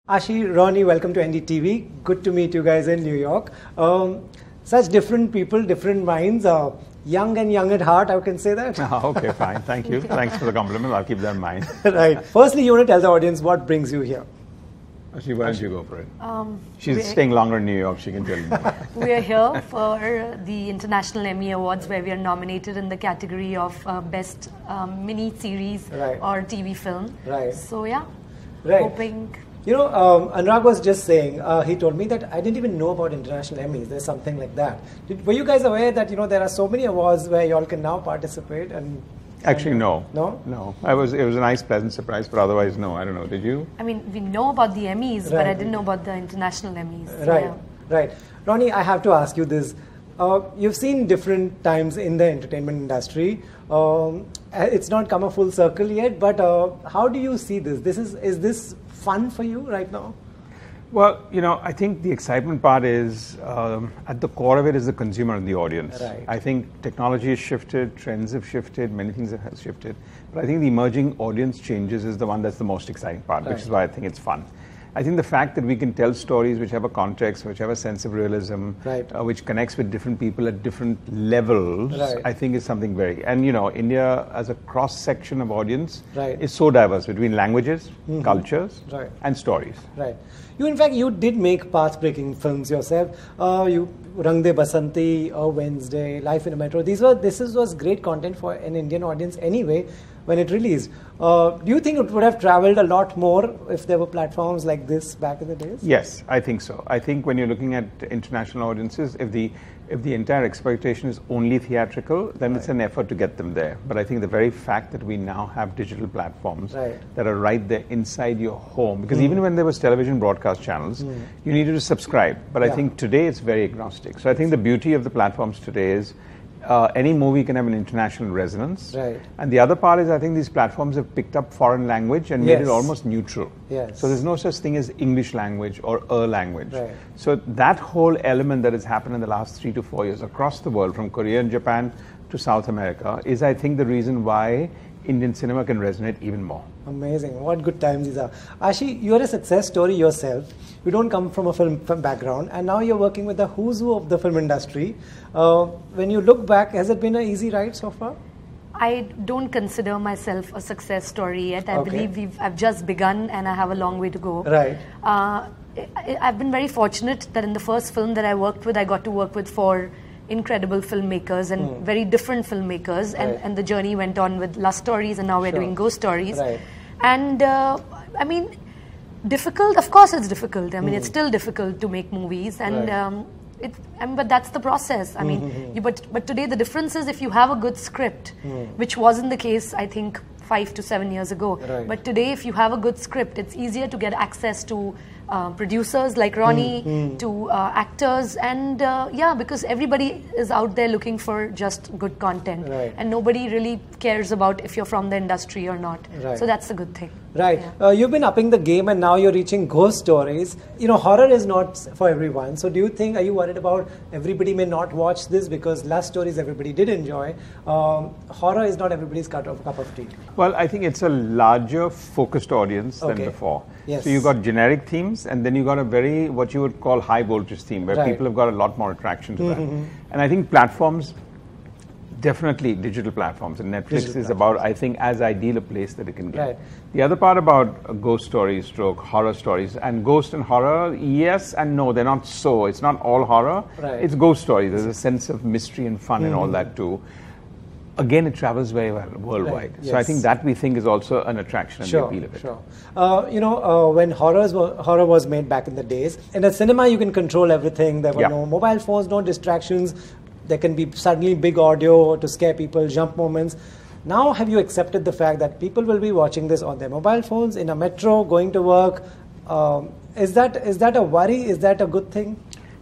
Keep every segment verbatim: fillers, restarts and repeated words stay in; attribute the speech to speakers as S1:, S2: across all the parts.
S1: Ashi, Ronnie, welcome to N D T V. Good to meet you guys in New York. Um, such different people, different minds. Uh, young and young at heart, I can say that.
S2: Oh, okay, fine. Thank you. Thanks for the compliment. I'll keep that in mind.
S1: Right. Firstly, you want to tell the audience what brings you here.
S2: Actually, why don't you go for it?
S3: Um,
S2: She's staying longer in New York. She can tell you more.
S3: We are here for the International Emmy Awards, where we are nominated in the category of uh, Best um, Mini Series
S1: Right.
S3: or T V Film.
S1: Right.
S3: So yeah,
S1: Right.
S3: hoping.
S1: You know, um, Anurag was just saying, uh, he told me that I didn't even know about international Emmys. There's something like that. Did, were you guys aware that, you know, there are so many awards where you all can now participate? And
S2: Actually,
S1: and,
S2: no.
S1: No?
S2: No. I was. It was a nice, pleasant surprise, but otherwise, no. I don't know. Did you?
S3: I mean, we know about the Emmys, but
S1: Right.
S3: I didn't know about the international Emmys. So,
S1: Right,
S3: yeah.
S1: right. Ronnie, I have to ask you this. Uh, you've seen different times in the entertainment industry. Um, it's not come a full circle yet, but uh, how do you see this? This is is this fun for you right now?
S2: Well, you know, I think the excitement part is, um, at the core of it is the consumer and the audience.
S1: Right.
S2: I think technology has shifted, trends have shifted, many things have shifted. But I think the emerging audience changes is the one that's the most exciting part,
S1: Right.
S2: which is why I think it's fun. I think the fact that we can tell stories which have a context, which have a sense of realism,
S1: Right.
S2: uh, which connects with different people at different levels,
S1: Right.
S2: I think is something very, and you know, India as a cross-section of audience
S1: Right.
S2: is so diverse between languages,
S1: Mhm.
S2: cultures,
S1: Right.
S2: and stories.
S1: Right. You, in fact, you did make path-breaking films yourself. Uh, you Rang De Basanti, uh, Wednesday, Life in a Metro. These were this is, was great content for an Indian audience anyway when it released. Uh, do you think it would have traveled a lot more if there were platforms like this back in the days?
S2: Yes, I think so. I think when you're looking at international audiences, if the if the entire exploitation is only theatrical, then
S1: Right.
S2: it's an effort to get them there. But I think the very fact that we now have digital platforms
S1: Right.
S2: that are right there inside your home, because
S1: Mm.
S2: even when there was television broadcast channels,
S1: Mm.
S2: you needed to subscribe. But I
S1: Yeah.
S2: think today it's very agnostic. So I think the beauty of the platforms today is uh, any movie can have an international resonance.
S1: Right.
S2: And the other part is I think these platforms have picked up foreign language and made
S1: Yes.
S2: it almost neutral.
S1: Yes.
S2: So there's no such thing as English language or a language.
S1: Right.
S2: So that whole element that has happened in the last three to four years across the world, from Korea and Japan to South America, is I think the reason why Indian cinema can resonate even more.
S1: Amazing. What good times these are. Ashi, you're a success story yourself. You don't come from a film, film background, and now you're working with the who's who of the film industry. Uh, when you look back, has it been an easy ride so far?
S3: I don't consider myself a success story yet. I
S1: Okay.
S3: believe we've, I've just begun and I have a long way to go.
S1: Right.
S3: Uh, I, I've been very fortunate that in the first film that I worked with, I got to work with four incredible filmmakers and
S1: Hmm.
S3: very different filmmakers, and,
S1: Right.
S3: and the journey went on with Lust Stories, and now we're
S1: Sure.
S3: doing Ghost Stories.
S1: Right.
S3: And uh, I mean, difficult, of course it's difficult. I mean, it's
S1: Hmm.
S3: still difficult to make movies, and
S1: Right.
S3: um, it, I mean, but that's the process. I mean,
S1: Mm-hmm.
S3: you, but, but today the difference is if you have a good script,
S1: Hmm.
S3: which wasn't the case, I think, five to seven years ago.
S1: Right.
S3: But today, if you have a good script, it's easier to get access to uh, producers like Ronnie,
S1: Mm, mm.
S3: to uh, actors, and uh, yeah, because everybody is out there looking for just good content,
S1: Right.
S3: and nobody really cares about if you're from the industry or not.
S1: Right.
S3: So that's a good thing.
S1: Right.
S3: Yeah.
S1: Uh, you've been upping the game and now you're reaching ghost stories. You know, horror is not for everyone. So do you think, are you worried about everybody may not watch this because Lust Stories everybody did enjoy? Um, horror is not everybody's cup of, cup of tea.
S2: Well, I think it's a larger focused audience
S1: Okay.
S2: than before.
S1: Yes.
S2: So you got generic themes, and then you got a very, what you would call high voltage theme, where
S1: Right.
S2: people have got a lot more attraction to
S1: Mm-hmm.
S2: that. And I think platforms, definitely digital platforms, and Netflix
S1: Digital
S2: is about, I think, as ideal a place that it can get.
S1: Right.
S2: The other part about uh, ghost stories, stroke, horror stories, and ghost and horror, yes and no, they're not so. It's not all horror.
S1: Right.
S2: It's ghost stories. There's a sense of mystery and fun and all that too. Again, it travels very well worldwide.
S1: Right,
S2: So I
S1: yes.
S2: think that we think is also an attraction and the
S1: Sure,
S2: appeal of it.
S1: sure. Uh, you know, uh, when horrors were, horror was made back in the days, in a cinema you can control everything. There were
S2: Yeah.
S1: no mobile phones, no distractions. There can be suddenly big audio to scare people, jump moments. Now have you accepted the fact that people will be watching this on their mobile phones, in a metro, going to work? Um, is that is that a worry? Is that a good thing?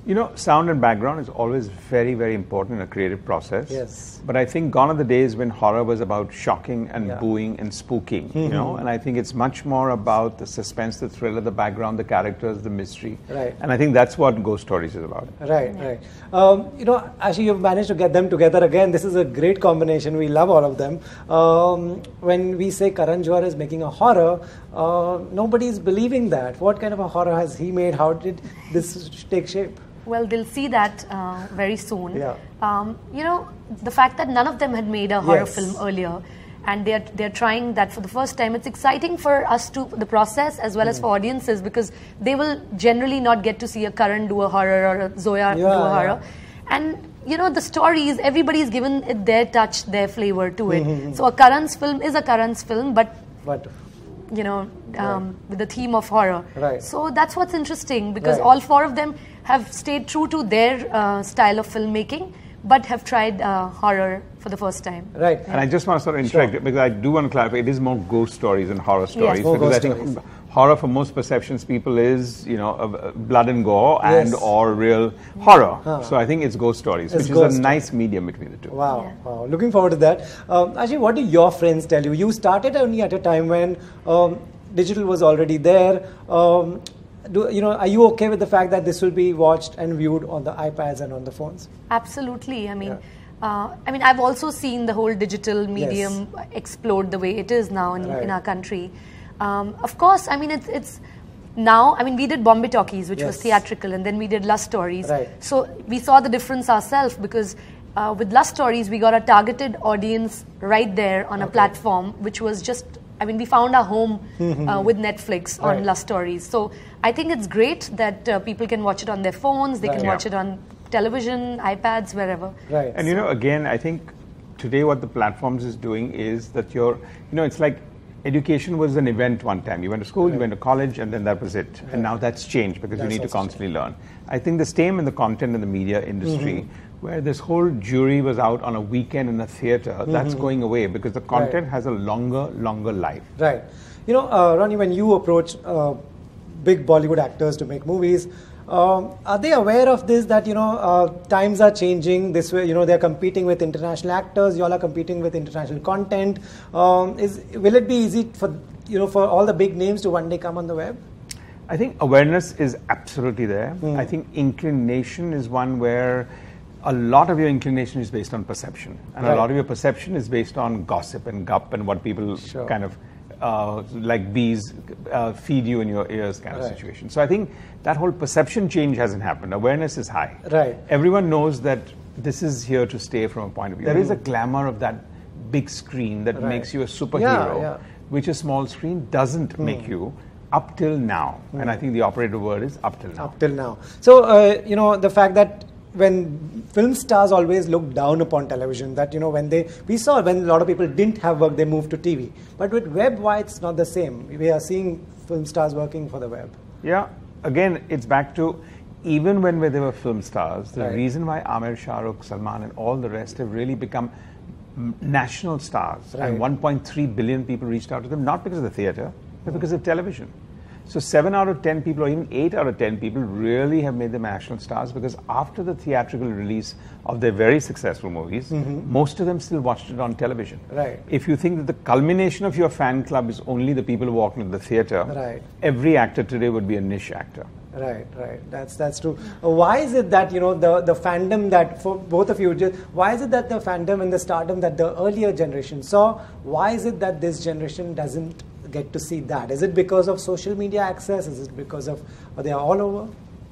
S2: You know, sound and background is always very, very important in a creative process.
S1: Yes.
S2: But I think gone are the days when horror was about shocking and
S1: Yeah.
S2: booing and spooking,
S1: Mm-hmm.
S2: you know, and I think it's much more about the suspense, the thriller, the background, the characters, the mystery.
S1: Right.
S2: And I think that's what Ghost Stories is about.
S1: Right, right. Um, you know, actually, you've managed to get them together again. This is a great combination. We love all of them. Um, when we say Karan Johar is making a horror, uh, nobody's believing that. What kind of a horror has he made? How did this take shape?
S3: Well, they'll see that uh, very soon.
S1: Yeah.
S3: Um, you know, the fact that none of them had made a horror
S1: Yes.
S3: film earlier, and they're they're trying that for the first time. It's exciting for us to the process as well as for audiences, because they will generally not get to see a Karan do a horror or a Zoya do
S1: Yeah,
S3: a horror,
S1: yeah.
S3: and you know the stories. Everybody's given it their touch, their flavor to it. So a Karan's film is a Karan's film, but
S1: But
S3: you know, um, with the theme of horror.
S1: Right.
S3: So that's what's interesting, because
S1: Right.
S3: all four of them have stayed true to their uh, style of filmmaking, but have tried uh, horror for the first time.
S1: right.
S2: And I just want to sort of interject,
S1: Sure.
S2: because I do want to clarify, it is more ghost stories than horror stories.
S1: More
S2: because
S1: ghost
S2: I think
S1: stories.
S2: horror for most perceptions people is, you know, uh, blood and gore and
S1: Yes.
S2: or real horror.
S1: Huh.
S2: So I think it's ghost stories,
S1: It's
S2: which
S1: ghost
S2: is a
S1: stories.
S2: nice medium between the two.
S1: Wow,
S3: Yeah.
S1: wow. Looking forward to that. Um, actually, what do your friends tell you? You started only at a time when um, digital was already there. Um, do, you know, are you okay with the fact that this will be watched and viewed on the iPads and on the phones?
S3: Absolutely. I mean,
S1: Yeah.
S3: uh, I mean, I've also seen the whole digital medium explode the way it is now in,
S1: Right.
S3: in our country. Um, of course, I mean, it's it's now. I mean, we did Bombay Talkies, which was
S1: Yes.
S3: theatrical, and then we did Lust Stories.
S1: Right.
S3: So we saw the difference ourselves, because uh, with Lust Stories, we got a targeted audience right there on a platform, which was just. I mean, we found our home uh, with Netflix on
S1: Right.
S3: Lust Stories. So I think it's great that uh, people can watch it on their phones, they
S1: Right.
S3: can
S2: Yeah.
S3: watch it on television, iPads, wherever.
S1: Right.
S2: And you know, again, I think today what the platforms is doing is that you're, you know, it's like education was an event one time. You went to school, you went to college, and then that was it. And now that's changed because
S1: That's
S2: you need to
S1: also
S2: constantly learn. I think the same in the content and the media industry,
S1: Mm-hmm.
S2: where this whole jury was out on a weekend in a theater, that's going away because the content
S1: Right.
S2: has a longer, longer life.
S1: Right. You know, uh, Ronnie, when you approach uh, big Bollywood actors to make movies, um, are they aware of this, that, you know, uh, times are changing this way, you know, they're competing with international actors, you all are competing with international content. Um, is Will it be easy for, you know, for all the big names to one day come on the web?
S2: I think awareness is absolutely there.
S1: Mm.
S2: I think inclination is one where a lot of your inclination is based on perception. And
S1: Right.
S2: a lot of your perception is based on gossip and gup and what people
S1: Sure.
S2: kind of, uh, like bees, uh, feed you in your ears kind
S1: Right.
S2: of situation. So I think that whole perception change hasn't happened. Awareness is high.
S1: Right.
S2: Everyone knows that this is here to stay from a point of view. There is a glamour of that big screen that
S1: Right.
S2: makes you a superhero,
S1: Yeah, yeah.
S2: which a small screen doesn't make you up till now. And I think the operative word is up till now.
S1: Up till now. So, uh, you know, the fact that when film stars always look down upon television, that, you know, when they, we saw when a lot of people didn't have work, they moved to T V. But with web, why it's not the same? We are seeing film stars working for the web.
S2: Yeah, again, it's back to even when they were film stars, the
S1: Right.
S2: reason why Amir, Shah Rukh, Salman, and all the rest have really become m- national stars,
S1: Right.
S2: and one point three billion people reached out to them, not because of the theatre, but because of television. So seven out of ten people, or even eight out of ten people, really have made them national stars because after the theatrical release of their very successful movies, most of them still watched it on television.
S1: Right.
S2: If you think that the culmination of your fan club is only the people who walk into the theatre,
S1: Right.
S2: every actor today would be a niche actor.
S1: Right, right. That's that's true. Uh, why is it that, you know, the the fandom that for both of you, just, why is it that the fandom and the stardom that the earlier generation saw, why is it that this generation doesn't get to see that? Is it because of social media access? Is it because of, or they are all over?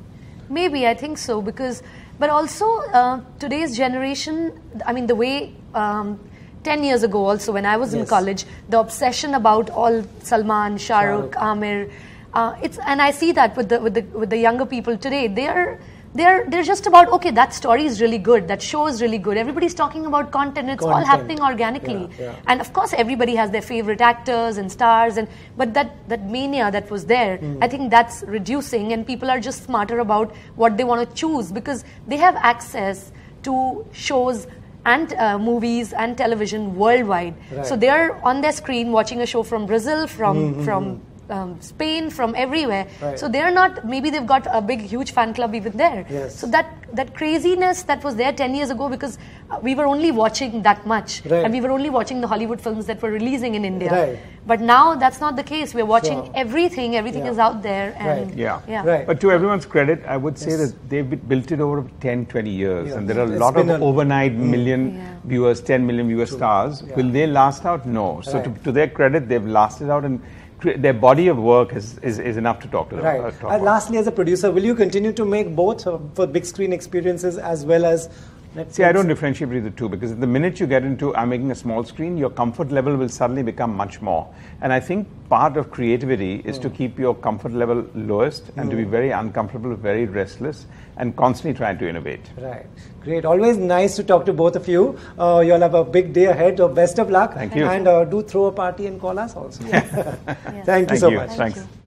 S3: Maybe, I think so, because, but also uh, today's generation, I mean, the way um, ten years ago also, when I was in
S1: Yes.
S3: college, the obsession about all Salman, Shah
S1: Shah
S3: Rukh,
S1: Rukh.
S3: Amir, uh, it's, and I see that with the, with the, with the younger people today, they're, they're, they're just about, okay, that story is really good, that show is really good, everybody's talking about content, it's all
S1: Content.
S3: happening organically.
S1: Yeah, yeah.
S3: And of course, everybody has their favorite actors and stars, and but that, that mania that was there, I think that's reducing, and people are just smarter about what they want to choose because they have access to shows and uh, movies and television worldwide.
S1: Right.
S3: So they are on their screen watching a show from Brazil, from from um, Spain, from everywhere.
S1: Right.
S3: So they're not, maybe they've got a big, huge fan club even there.
S1: Yes.
S3: So that, that craziness that was there ten years ago, because uh, we were only watching that much.
S1: Right.
S3: And we were only watching the Hollywood films that were releasing in India.
S1: Right.
S3: But now that's not the case. We're watching
S1: Sure.
S3: everything. Everything
S1: Yeah.
S3: is out there. And
S1: Right.
S2: Yeah.
S3: yeah.
S1: Right.
S2: But to everyone's credit, I would say
S1: Yes.
S2: that they've been- built it over ten, twenty years.
S1: Yeah.
S2: And there are a
S1: It's
S2: lot of
S1: been a-
S2: overnight million
S3: Yeah.
S2: viewers, ten million viewer stars.
S1: Yeah.
S2: Will they last out? No. So
S1: Right.
S2: to, to their credit, they've lasted out, and cre- their body of work is, is, is enough to talk to them.
S1: Right.
S2: uh, talk
S1: Uh,
S2: about.
S1: lastly, as a producer, will you continue to make both uh, for big screen experiences as well as Netflix?
S2: See, I don't differentiate between the two, because the minute you get into I'm making a small screen, your comfort level will suddenly become much more. And I think part of creativity is
S1: Mm.
S2: to keep your comfort level lowest and to be very uncomfortable, very restless, and constantly trying to innovate.
S1: Right. Great. Always nice to talk to both of you. Uh, you'll have a big day ahead. So best of luck.
S2: Thank you.
S1: And uh, do throw a party and call us also.
S3: Yes.
S1: Thank you
S2: Thank
S1: so
S2: you.
S1: much.
S2: Thanks.
S3: you.